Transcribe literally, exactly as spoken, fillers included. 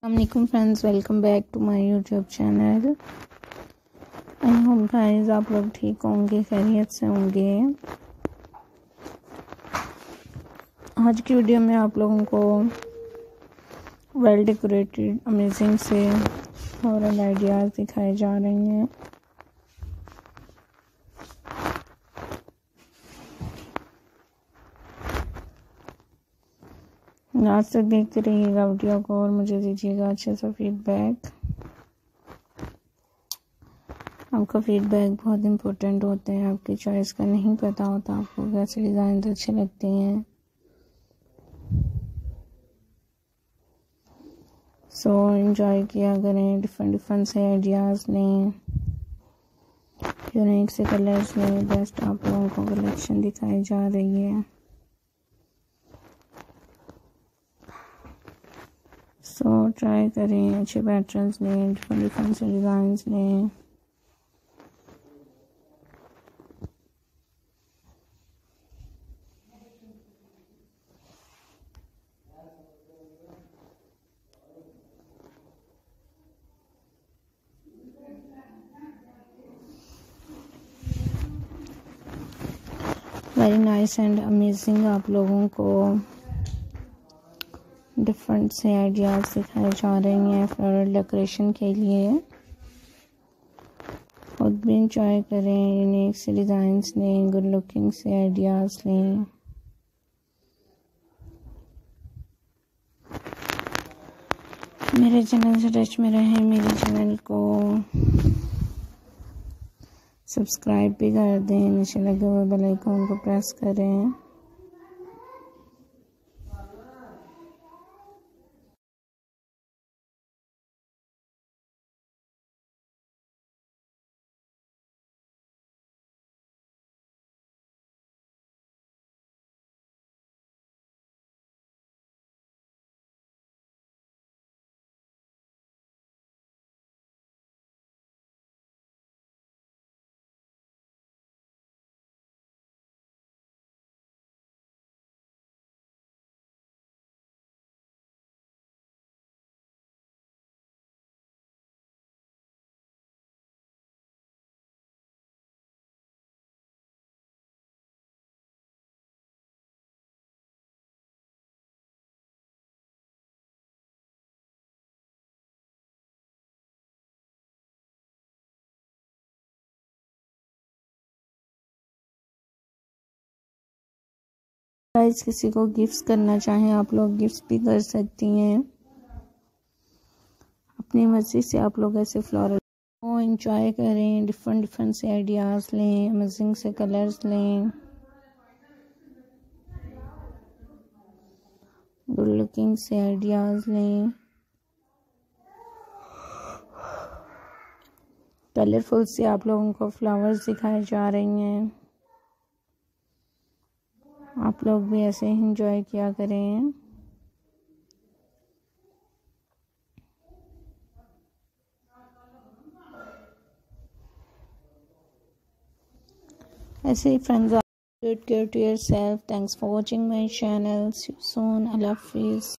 अस्सलामुअलैकुम friends, welcome back to my YouTube channel. I hope guys आप लोग ठीक होंगे, खैरियत से होंगे। आज की वीडियो में आप लोगों को वेल डेकोरेटेड अमेजिंग से फ्लोरल आइडियाज़ दिखाए जा रहे हैं। लास्ट तक देखते रहिएगा वीडियो को और मुझे दीजिएगा अच्छे से फीडबैक। आपका फीडबैक बहुत इम्पोर्टेंट होते हैं। आपकी चॉइस का नहीं पता होता आपको कैसे डिज़ाइन अच्छे लगते हैं। सो एंजॉय किया करें, डिफरेंट डिफरेंट से आइडियाज़ लें, यूनिक से कलर्स में बेस्ट आप लोगों को कलेक्शन दिखाई जा रही है। सो so, ट्राई करें, अच्छे पैटर्न्स लें, डिफरेंट डिफरेंट से डिज़ाइंस लें। वेरी नाइस एंड अमेजिंग आप लोगों को डिफरेंट से आइडियाज़ दिखाए जा रही हैं फ्लोरल डेकोरेशन के लिए। खुद भी इंजॉय करें, यूनिक से डिज़ाइंस लें, गुड लुकिंग से आइडियाज़ लें। मेरे चैनल से टच में रहें, मेरे चैनल को सब्सक्राइब भी कर दें, नीचे लगे हुए बेल आइकन को प्रेस करें। गाइस किसी को गिफ्ट्स करना चाहें आप लोग गिफ्ट्स भी कर सकती हैं। अपनी मर्जी से आप लोग ऐसे फ्लोरल को एंजॉय करें, डिफरेंट डिफरेंट से आइडियाज़ लें, अमेजिंग से कलर्स लें, गुड लुकिंग से आइडियाज़ लें, कलरफुल से आप लोगों को फ्लावर्स दिखाए जा रही हैं। आप लोग भी ऐसे ही एंजॉय किया करें। ऐसे ही friends, take care to yourself. Thanks for watching my channel. See you soon. अल्लाह हाफिज़।